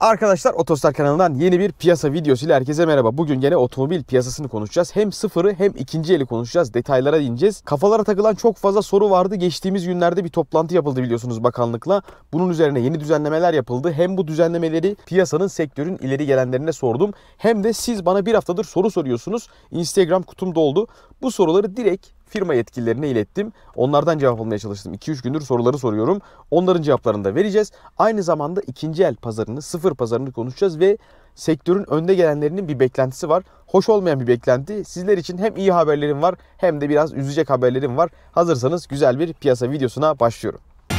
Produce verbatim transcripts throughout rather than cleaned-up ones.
Arkadaşlar Otostar kanalından yeni bir piyasa videosuyla herkese merhaba. Bugün gene otomobil piyasasını konuşacağız. Hem sıfırı hem ikinci eli konuşacağız. Detaylara ineceğiz. Kafalara takılan çok fazla soru vardı. Geçtiğimiz günlerde bir toplantı yapıldı biliyorsunuz bakanlıkla. Bunun üzerine yeni düzenlemeler yapıldı. Hem bu düzenlemeleri piyasanın, sektörün ileri gelenlerine sordum. Hem de siz bana bir haftadır soru soruyorsunuz. Instagram kutum doldu. Bu soruları direkt firma yetkililerine ilettim. Onlardan cevap almaya çalıştım. iki üç gündür soruları soruyorum. Onların cevaplarını da vereceğiz. Aynı zamanda ikinci el pazarını, sıfır pazarını konuşacağız ve sektörün önde gelenlerinin bir beklentisi var. Hoş olmayan bir beklenti. Sizler için hem iyi haberlerim var hem de biraz üzecek haberlerim var. Hazırsanız güzel bir piyasa videosuna başlıyorum.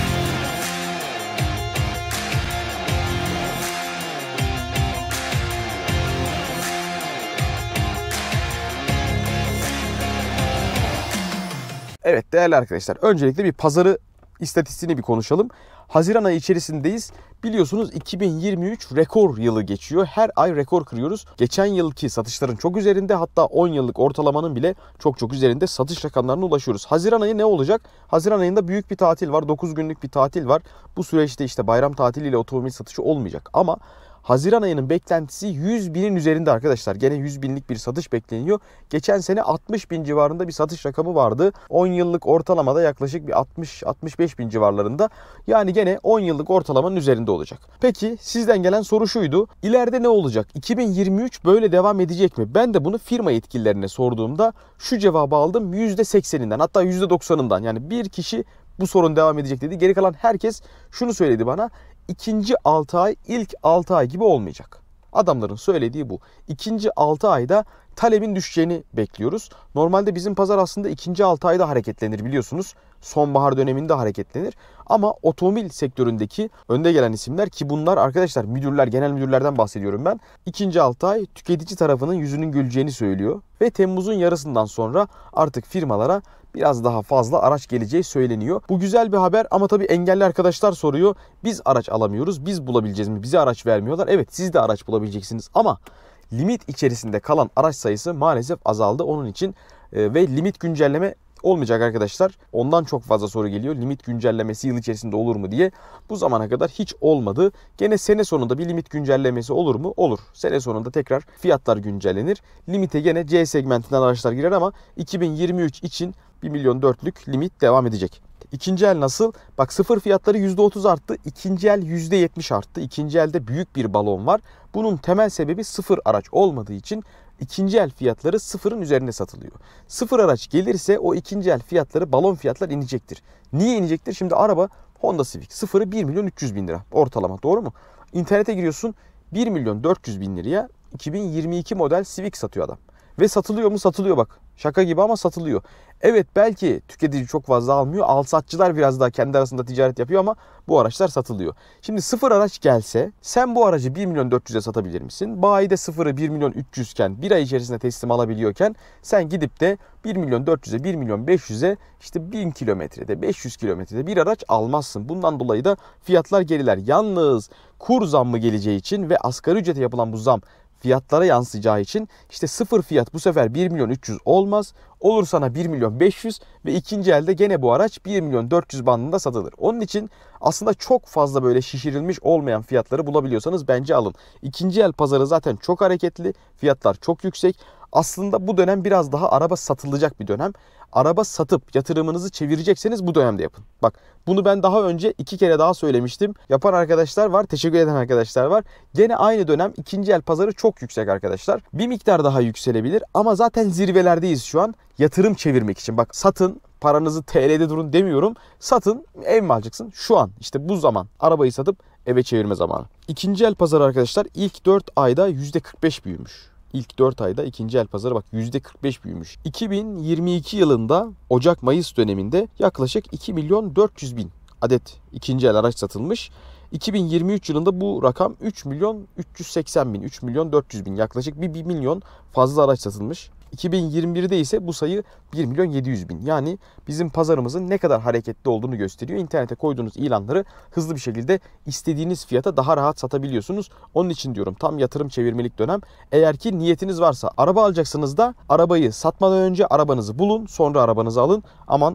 Evet değerli arkadaşlar, öncelikle bir pazarı istatistiğini bir konuşalım. Haziran ayı içerisindeyiz. Biliyorsunuz iki bin yirmi üç rekor yılı geçiyor. Her ay rekor kırıyoruz. Geçen yılki satışların çok üzerinde, hatta on yıllık ortalamanın bile çok çok üzerinde satış rakamlarına ulaşıyoruz. Haziran ayı ne olacak? Haziran ayında büyük bir tatil var. dokuz günlük bir tatil var. Bu süreçte işte bayram tatiliyle otomobil satışı olmayacak. Ama Haziran ayının beklentisi yüz binin üzerinde arkadaşlar. Gene yüz binlik bir satış bekleniyor. Geçen sene altmış bin civarında bir satış rakamı vardı. on yıllık ortalamada yaklaşık bir altmış altmış beş bin civarlarında. Yani gene on yıllık ortalamanın üzerinde olacak. Peki sizden gelen soru şuydu. İleride ne olacak? iki bin yirmi üç böyle devam edecek mi? Ben de bunu firma yetkililerine sorduğumda şu cevabı aldım. yüzde sekseninden, hatta yüzde doksanından. Yani bir kişi bu sorun devam edecek dedi. Geri kalan herkes şunu söyledi bana. İkinci altı ay ilk altı ay gibi olmayacak. Adamların söylediği bu. İkinci altı ayda talebin düşeceğini bekliyoruz. Normalde bizim pazar aslında ikinci altı ayda hareketlenir biliyorsunuz. Sonbahar döneminde hareketlenir. Ama otomobil sektöründeki önde gelen isimler, ki bunlar arkadaşlar müdürler, genel müdürlerden bahsediyorum ben. İkinci altı ay tüketici tarafının yüzünün güleceğini söylüyor. Ve Temmuz'un yarısından sonra artık firmalara biraz daha fazla araç geleceği söyleniyor. Bu güzel bir haber ama tabii engelli arkadaşlar soruyor. Biz araç alamıyoruz. Biz bulabileceğiz mi? Bize araç vermiyorlar. Evet, siz de araç bulabileceksiniz ama limit içerisinde kalan araç sayısı maalesef azaldı. Onun için e, ve limit güncelleme olmayacak arkadaşlar. Ondan çok fazla soru geliyor. Limit güncellemesi yıl içerisinde olur mu diye. Bu zamana kadar hiç olmadı. Gene sene sonunda bir limit güncellemesi olur mu? Olur. Sene sonunda tekrar fiyatlar güncellenir. Limite gene C segmentinden araçlar girer ama iki bin yirmi üç için bir milyon dörtlük limit devam edecek. İkinci el nasıl? Bak, sıfır fiyatları yüzde otuz arttı. İkinci el yüzde yetmiş arttı. İkinci elde büyük bir balon var. Bunun temel sebebi sıfır araç olmadığı için ikinci el fiyatları sıfırın üzerine satılıyor. Sıfır araç gelirse o ikinci el fiyatları, balon fiyatlar inecektir. Niye inecektir? Şimdi araba Honda Civic sıfırı bir milyon üç yüz bin lira ortalama, doğru mu? İnternete giriyorsun, bir milyon dört yüz bin liraya iki bin yirmi iki model Civic satıyor adam. Ve satılıyor mu? Satılıyor bak. Şaka gibi ama satılıyor. Evet, belki tüketici çok fazla almıyor. Alsatçılar biraz daha kendi arasında ticaret yapıyor ama bu araçlar satılıyor. Şimdi sıfır araç gelse sen bu aracı bir milyon dört yüze satabilir misin? Bayide sıfırı bir milyon üç yüz iken, bir ay içerisinde teslim alabiliyorken sen gidip de bir milyon dört yüze, bir milyon beş yüze, işte bin kilometrede, beş yüz kilometrede bir araç almazsın. Bundan dolayı da fiyatlar geriler. Yalnız kur zammı geleceği için ve asgari ücrete yapılan bu zam fiyatlara yansıyacağı için işte sıfır fiyat bu sefer bir milyon üç yüz olmaz. Olur sana bir milyon beş yüz ve ikinci elde gene bu araç bir milyon dört yüz bandında satılır. Onun için aslında çok fazla böyle şişirilmiş olmayan fiyatları bulabiliyorsanız bence alın. İkinci el pazarı zaten çok hareketli. Fiyatlar çok yüksek. Aslında bu dönem biraz daha araba satılacak bir dönem. Araba satıp yatırımınızı çevirecekseniz bu dönemde yapın. Bak, bunu ben daha önce iki kere daha söylemiştim. Yapan arkadaşlar var, teşekkür eden arkadaşlar var. Gene aynı dönem ikinci el pazarı çok yüksek arkadaşlar. Bir miktar daha yükselebilir ama zaten zirvelerdeyiz şu an. Yatırım çevirmek için. Bak, satın, paranızı T L'de durun demiyorum. Satın, ev mi alacaksın? Şu an işte bu zaman arabayı satıp eve çevirme zamanı. İkinci el pazarı arkadaşlar ilk dört ayda yüzde kırk beş büyümüş. İlk dört ayda ikinci el pazarı bak yüzde kırk beş büyümüş. iki bin yirmi iki yılında Ocak-Mayıs döneminde yaklaşık iki milyon dört yüz bin adet ikinci el araç satılmış. iki bin yirmi üç yılında bu rakam üç milyon üç yüz seksen bin, üç milyon dört yüz bin, yaklaşık bir, bir milyon fazla araç satılmış. iki bin yirmi birde ise bu sayı bir milyon yedi yüz bin. Yani bizim pazarımızın ne kadar hareketli olduğunu gösteriyor. İnternete koyduğunuz ilanları hızlı bir şekilde istediğiniz fiyata daha rahat satabiliyorsunuz. Onun için diyorum, tam yatırım çevirmelik dönem. Eğer ki niyetiniz varsa, araba alacaksınız da arabayı satmadan önce arabanızı bulun, sonra arabanızı alın. Aman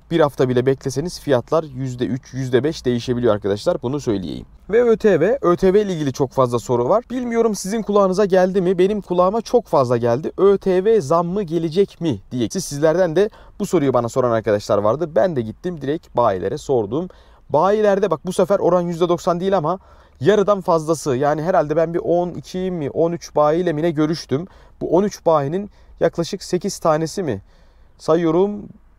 Bir hafta bile bekleseniz fiyatlar yüzde üç, yüzde beş değişebiliyor arkadaşlar. Bunu söyleyeyim. Ve ÖTV. ÖTV ile ilgili çok fazla soru var. Bilmiyorum sizin kulağınıza geldi mi? Benim kulağıma çok fazla geldi. ÖTV zammı gelecek mi diye. Sizlerden de bu soruyu bana soran arkadaşlar vardı. Ben de gittim direkt bayilere sordum. Bayilerde bak bu sefer oran yüzde doksan değil ama yarıdan fazlası. Yani herhalde ben bir on iki mi on üç bayiyle mi ne görüştüm. Bu on üç bayinin yaklaşık sekiz tanesi mi? Sayıyorum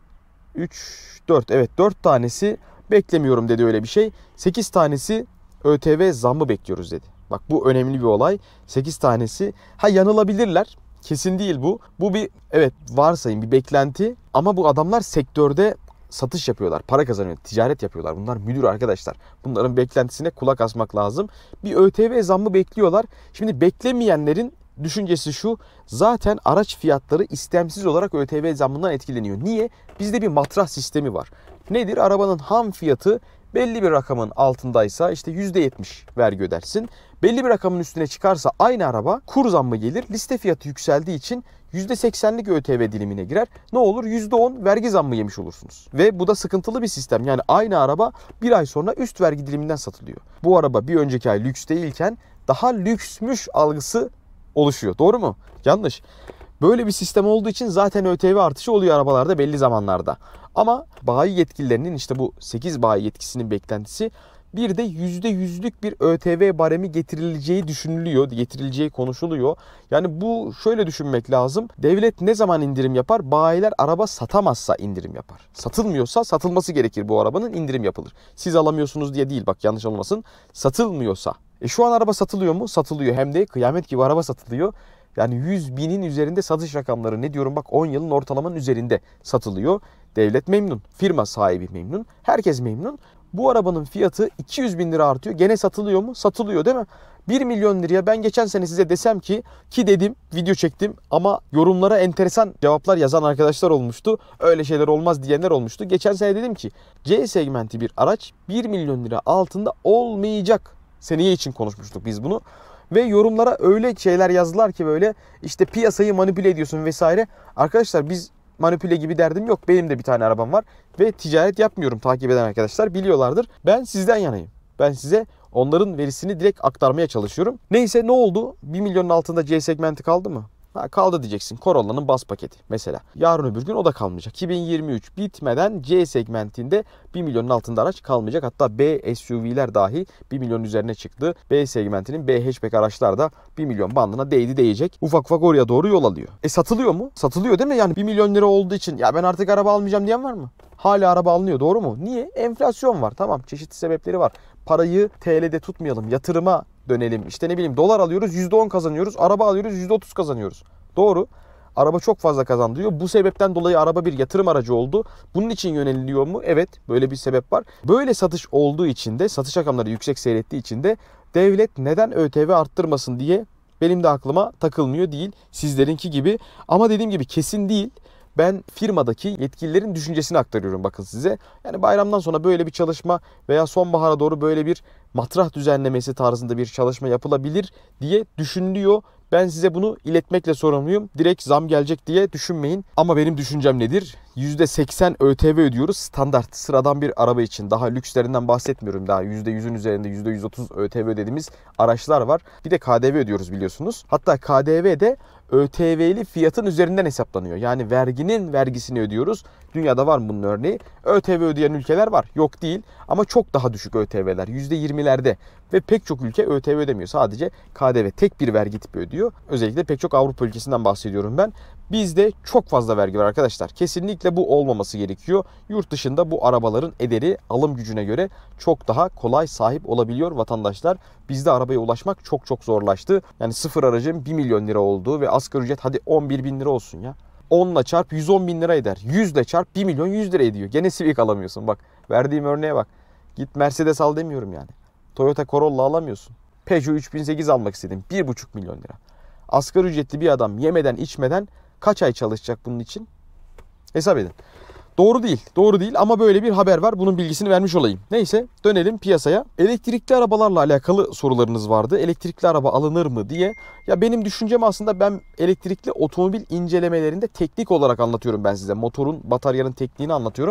üç, dört. Evet dört tanesi beklemiyorum dedi öyle bir şey. sekiz tanesi ÖTV zammı bekliyoruz dedi. Bak bu önemli bir olay. sekiz tanesi. Ha yanılabilirler. Kesin değil bu. Bu bir evet varsayın bir beklenti. Ama bu adamlar sektörde satış yapıyorlar. Para kazanıyor. Ticaret yapıyorlar. Bunlar müdür arkadaşlar. Bunların beklentisine kulak asmak lazım. Bir ÖTV zammı bekliyorlar. Şimdi beklemeyenlerin düşüncesi şu. Zaten araç fiyatları istemsiz olarak ÖTV zammından etkileniyor. Niye? Bizde bir matrah sistemi var. Nedir? Arabanın ham fiyatı belli bir rakamın altındaysa işte yüzde yetmiş vergi ödersin. Belli bir rakamın üstüne çıkarsa aynı araba kur zammı gelir. Liste fiyatı yükseldiği için yüzde seksenlik ÖTV dilimine girer. Ne olur? yüzde on vergi zammı yemiş olursunuz. Ve bu da sıkıntılı bir sistem. Yani aynı araba bir ay sonra üst vergi diliminden satılıyor. Bu araba bir önceki ay lüks değilken daha lüksmüş algısı oluşuyor. Doğru mu? Yanlış. Böyle bir sistem olduğu için zaten ÖTV artışı oluyor arabalarda belli zamanlarda. Ama bayi yetkililerinin işte bu sekiz bayi yetkisinin beklentisi bir de yüzde yüzlük bir ÖTV baremi getirileceği düşünülüyor, getirileceği konuşuluyor. Yani bu şöyle düşünmek lazım. Devlet ne zaman indirim yapar? Bayiler araba satamazsa indirim yapar. Satılmıyorsa satılması gerekir bu arabanın, indirim yapılır. Siz alamıyorsunuz diye değil bak yanlış olmasın. Satılmıyorsa. E şu an araba satılıyor mu? Satılıyor. Hem de kıyamet gibi araba satılıyor. Yani yüz binin üzerinde satış rakamları ne diyorum bak on yılın ortalamanın üzerinde satılıyor. Devlet memnun. Firma sahibi memnun. Herkes memnun. Bu arabanın fiyatı iki yüz bin lira artıyor. Gene satılıyor mu? Satılıyor değil mi? bir milyon liraya ben geçen sene size desem ki ki dedim video çektim ama yorumlara enteresan cevaplar yazan arkadaşlar olmuştu. Öyle şeyler olmaz diyenler olmuştu. Geçen sene dedim ki C segmenti bir araç bir milyon lira altında olmayacak. Seneye için konuşmuştuk biz bunu. Ve yorumlara öyle şeyler yazdılar ki böyle işte piyasayı manipüle ediyorsun vesaire. Arkadaşlar biz manipüle gibi derdim yok. Benim de bir tane arabam var ve ticaret yapmıyorum, takip eden arkadaşlar biliyorlardır. Ben sizden yanayım. Ben size onların verisini direkt aktarmaya çalışıyorum. Neyse ne oldu? bir milyonun altında C segmenti kaldı mı? Ha, kaldı diyeceksin. Corolla'nın bas paketi mesela. Yarın öbür gün o da kalmayacak. iki bin yirmi üç bitmeden C segmentinde bir milyonun altında araç kalmayacak. Hatta B S U V'ler dahi bir milyonun üzerine çıktı. B segmentinin B hatchback araçlar da bir milyon bandına değdi değecek. Ufak ufak oraya doğru yol alıyor. E satılıyor mu? Satılıyor değil mi? Yani bir milyon lira olduğu için ya ben artık araba almayacağım diyen var mı? Hala araba alınıyor, doğru mu? Niye? Enflasyon var. Tamam, çeşitli sebepleri var. Parayı T L'de tutmayalım. Yatırıma dönelim. İşte ne bileyim dolar alıyoruz yüzde on kazanıyoruz. Araba alıyoruz yüzde otuz kazanıyoruz. Doğru. Araba çok fazla kazandırıyor. Bu sebepten dolayı araba bir yatırım aracı oldu. Bunun için yöneliliyor mu? Evet. Böyle bir sebep var. Böyle satış olduğu için de, satış rakamları yüksek seyrettiği için de devlet neden ÖTV arttırmasın diye benim de aklıma takılmıyor değil. Sizlerinki gibi. Ama dediğim gibi kesin değil. Ben firmadaki yetkililerin düşüncesini aktarıyorum bakın size. Yani bayramdan sonra böyle bir çalışma veya sonbahara doğru böyle bir matrah düzenlemesi tarzında bir çalışma yapılabilir diye düşünülüyor. Ben size bunu iletmekle sorumluyum. Direkt zam gelecek diye düşünmeyin. Ama benim düşüncem nedir? yüzde seksen ÖTV ödüyoruz. Standart sıradan bir araba için. Daha lükslerinden bahsetmiyorum. Daha yüzde yüzün üzerinde yüzde yüz otuz ÖTV ödediğimiz araçlar var. Bir de K D V ödüyoruz biliyorsunuz. Hatta K D V de ÖTV'li fiyatın üzerinden hesaplanıyor. Yani verginin vergisini ödüyoruz. Dünyada var mı bunun örneği? ÖTV ödeyen ülkeler var. Yok değil. Ama çok daha düşük ÖTV'ler. yüzde yirmilerde. Ve pek çok ülke ÖTV ödemiyor. Sadece K D V tek bir vergi tipi ödüyor. Özellikle pek çok Avrupa ülkesinden bahsediyorum ben. Bizde çok fazla vergi var arkadaşlar. Kesinlikle bu olmaması gerekiyor. Yurt dışında bu arabaların ederi alım gücüne göre çok daha kolay sahip olabiliyor vatandaşlar. Bizde arabaya ulaşmak çok çok zorlaştı. Yani sıfır aracın bir milyon lira olduğu ve asgari ücret hadi on bir bin lira olsun ya. on ile çarp yüz on bin lira eder. yüz ile çarp bir milyon yüz lira ediyor. Gene Civic alamıyorsun bak. Verdiğim örneğe bak. Git Mercedes al demiyorum yani. Toyota Corolla alamıyorsun. Peugeot üç bin sekiz almak istedim. bir buçuk milyon lira. Asgari ücretli bir adam yemeden içmeden kaç ay çalışacak bunun için? Hesap edin. Doğru değil. Doğru değil ama böyle bir haber var. Bunun bilgisini vermiş olayım. Neyse dönelim piyasaya. Elektrikli arabalarla alakalı sorularınız vardı. Elektrikli araba alınır mı diye. Ya benim düşüncem aslında ben elektrikli otomobil incelemelerinde teknik olarak anlatıyorum ben size. Motorun, bataryanın tekniğini anlatıyorum.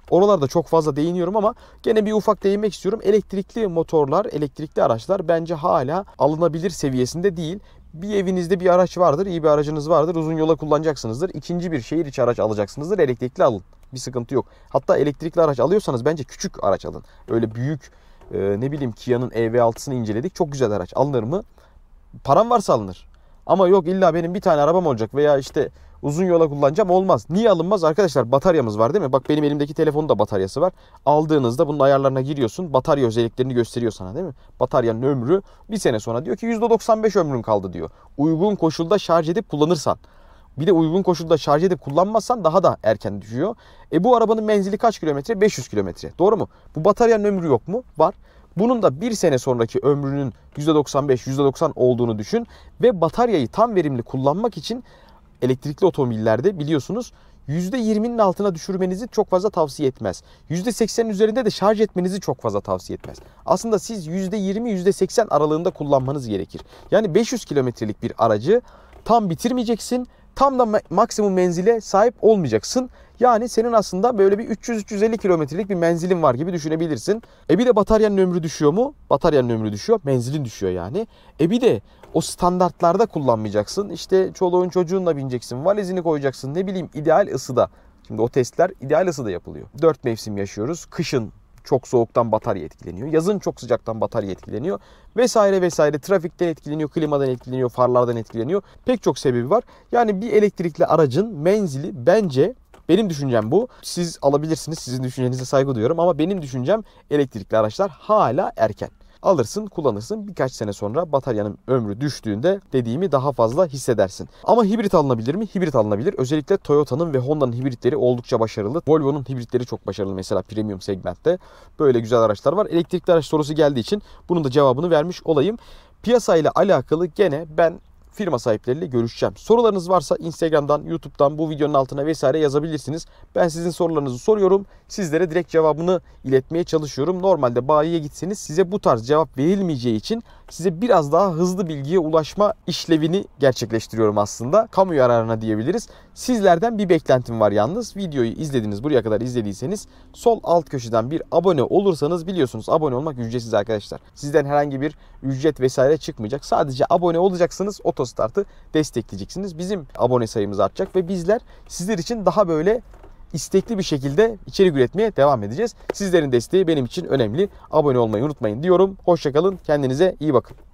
Oralarda çok fazla değiniyorum ama gene bir ufak değinmek istiyorum. Elektrikli motorlar, elektrikli araçlar bence hala alınabilir seviyesinde değil. Bir evinizde bir araç vardır, iyi bir aracınız vardır, uzun yola kullanacaksınızdır. İkinci bir şehir içi araç alacaksınızdır, elektrikli alın. Bir sıkıntı yok. Hatta elektrikli araç alıyorsanız bence küçük araç alın. Öyle büyük e, ne bileyim Kia'nın E V altısını inceledik. Çok güzel araç. Alınır mı? Param varsa alınır. Ama yok illa benim bir tane arabam olacak veya işte uzun yola kullanacağım olmaz. Niye alınmaz? Arkadaşlar bataryamız var değil mi? Bak benim elimdeki telefonun da bataryası var. Aldığınızda bunun ayarlarına giriyorsun. Batarya özelliklerini gösteriyor sana değil mi? Bataryanın ömrü bir sene sonra diyor ki yüzde doksan beş ömrün kaldı diyor. Uygun koşulda şarj edip kullanırsan. Bir de uygun koşulda şarj edip kullanmazsan daha da erken düşüyor. E bu arabanın menzili kaç kilometre? beş yüz kilometre. Doğru mu? Bu bataryanın ömrü yok mu? Var. Bunun da bir sene sonraki ömrünün yüzde doksan beş yüzde doksan olduğunu düşün. Ve bataryayı tam verimli kullanmak için elektrikli otomobillerde biliyorsunuz yüzde yirminin altına düşürmenizi çok fazla tavsiye etmez. yüzde seksenin üzerinde de şarj etmenizi çok fazla tavsiye etmez. Aslında siz yüzde yirmi yüzde seksen aralığında kullanmanız gerekir. Yani beş yüz kilometrelik bir aracı tam bitirmeyeceksin. Tam da maksimum menzile sahip olmayacaksın. Yani senin aslında böyle bir üç yüz üç yüz elli kilometrelik bir menzilin var gibi düşünebilirsin. E bir de bataryanın ömrü düşüyor mu? Bataryanın ömrü düşüyor. Menzilin düşüyor yani. E bir de o standartlarda kullanmayacaksın. İşte çoluğun çocuğunla bineceksin. Valizini koyacaksın. Ne bileyim ideal ısıda. Şimdi o testler ideal ısıda yapılıyor. Dört mevsim yaşıyoruz. Kışın çok soğuktan batarya etkileniyor. Yazın çok sıcaktan batarya etkileniyor. Vesaire vesaire. Trafikten etkileniyor, klimadan etkileniyor, farlardan etkileniyor. Pek çok sebebi var. Yani bir elektrikli aracın menzili bence, benim düşüncem bu. Siz alabilirsiniz. Sizin düşüncenize saygı duyuyorum ama benim düşüncem elektrikli araçlar hala erken. Alırsın, kullanırsın. Birkaç sene sonra bataryanın ömrü düştüğünde dediğimi daha fazla hissedersin. Ama hibrit alınabilir mi? Hibrit alınabilir. Özellikle Toyota'nın ve Honda'nın hibritleri oldukça başarılı. Volvo'nun hibritleri çok başarılı mesela premium segmentte. Böyle güzel araçlar var. Elektrikli araç sorusu geldiği için bunun da cevabını vermiş olayım. Piyasayla alakalı gene ben firma sahipleriyle görüşeceğim. Sorularınız varsa Instagram'dan, YouTube'dan bu videonun altına vesaire yazabilirsiniz. Ben sizin sorularınızı soruyorum. Sizlere direkt cevabını iletmeye çalışıyorum. Normalde bayiye gitseniz size bu tarz cevap verilmeyeceği için size biraz daha hızlı bilgiye ulaşma işlevini gerçekleştiriyorum aslında. Kamu yararına diyebiliriz. Sizlerden bir beklentim var yalnız. Videoyu izlediniz, buraya kadar izlediyseniz sol alt köşeden bir abone olursanız, biliyorsunuz abone olmak ücretsiz arkadaşlar. Sizden herhangi bir ücret vesaire çıkmayacak. Sadece abone olacaksınız, Otostart'ı destekleyeceksiniz. Bizim abone sayımız artacak ve bizler sizler için daha böyle istekli bir şekilde içerik üretmeye devam edeceğiz. Sizlerin desteği benim için önemli. Abone olmayı unutmayın diyorum. Hoşça kalın. Kendinize iyi bakın.